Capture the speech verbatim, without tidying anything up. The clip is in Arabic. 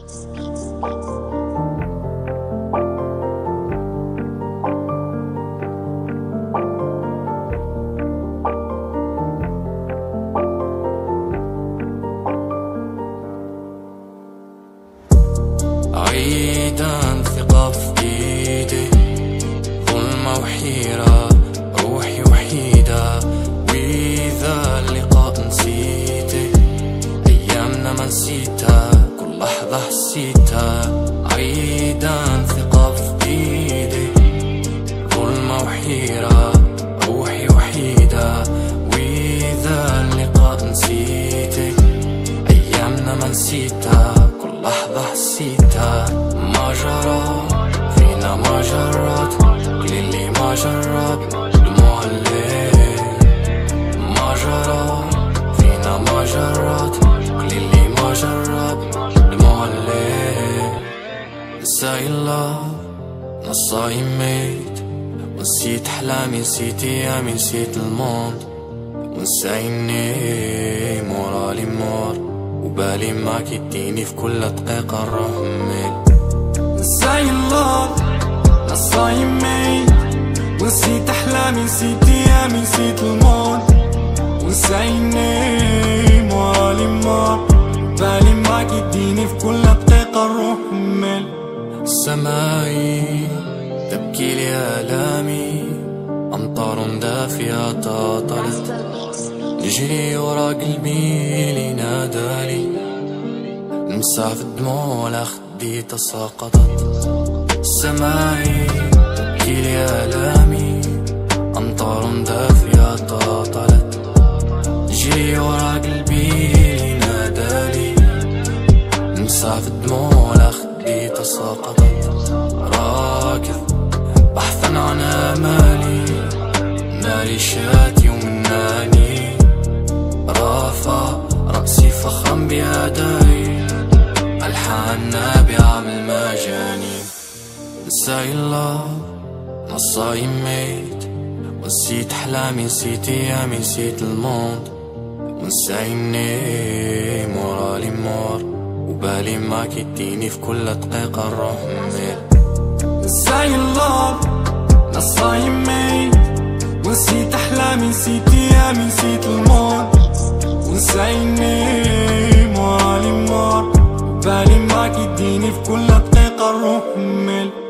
عيدان ثقة في ايدي، ظلمة وحيرة روحي وحيدة، وإذا اللقاء نسيتي أيامنا ما نسيتها، كل لحظة حسيتها. عيدان ثقة في ايدي، ظلمة وحيرة روحي وحيدة، وإذا اللقاء نسيتي أيامنا ما نسيتها، كل لحظة حسيتها. ما جرى فينا ما جرت، كل اللي ما جرب دموع الليل. ما جرى فينا ما جرت، كل اللي ما جرب دموع الليل. نساي الله نصاي ميت، ونسيت أحلامي نسيت أيامي نسيت الموند، ونساي إني مورالي مور، وبالي معك يديني في كل دقيقة نروح ميل. نساي الله نصاي ميت، ونسيت أحلامي نسيت أيامي نسيت الموند، ونساي إني مورالي مور، وبالي معك يديني في كل دقيقة نروح ميل. سماي تبكي لي آلامي، أمطار دافية تطلت، نجري ورا قلبي اللي نادالي، نمسح في الدموع على خدي تساقطت. سماعي تبكي لي آلامي، أمطار دافية تطلت، نجري ورا قلبي اللي نادالي، نمسح في الدموع على خدي تساقطت. راكض بحثا عن آمالي، ناري شاتي ومناني، رافع رأسي فخرا بأدائي، ألحان نابعة من المجانين. نساي الله نصاي ميت، ونسيت أحلامي نسيت أيامي نسيت الموند، ونساي إني مورالي مور، وبالي معك يديني في كل دقيقة نروح ميل. نساي الله نصاي ميت، ونسيت أحلامي نسيت أيامي نسيت الموت، ونساي إني مورالي مور، وبالي معك يديني في كل دقيقة نروح ميل.